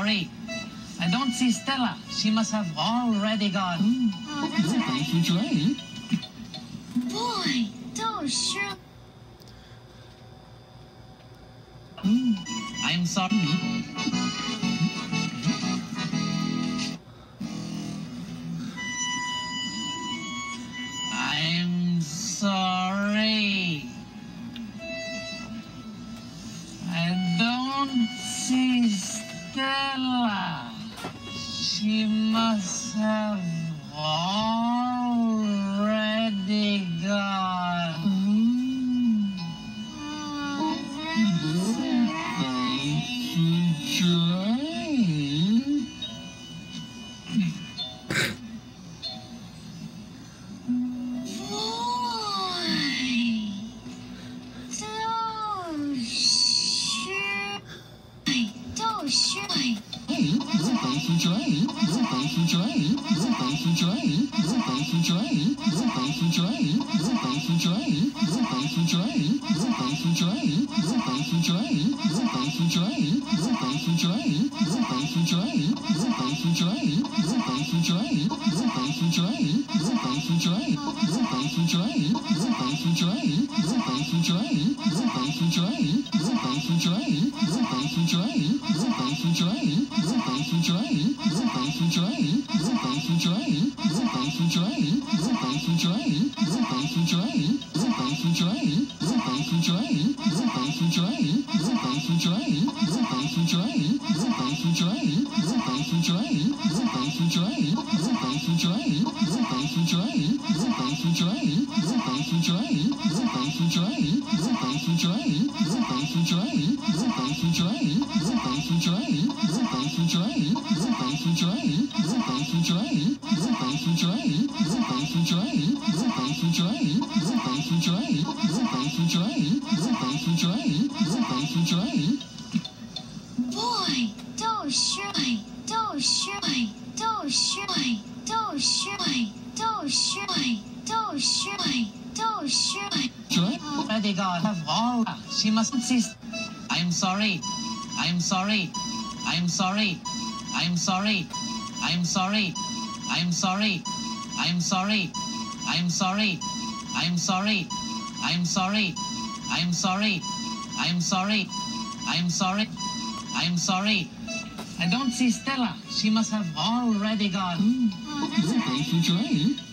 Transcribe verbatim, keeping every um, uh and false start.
sorry. I don't see Stella. She must have already gone. Oh, that's okay. Boy, those sure. I'm sorry. I'm sorry. I don't see Stella. She must have already gone. Oh, that's Already gone. Have all. She mustn't see. I'm sorry. I'm sorry. I'm sorry. I'm sorry. I'm sorry. I'm sorry. I'm sorry. I'm sorry. I'm sorry. I'm sorry. I'm sorry. I'm sorry. I'm sorry. I'm sorry. I don't see Stella. She must have already gone. Oh, that's okay.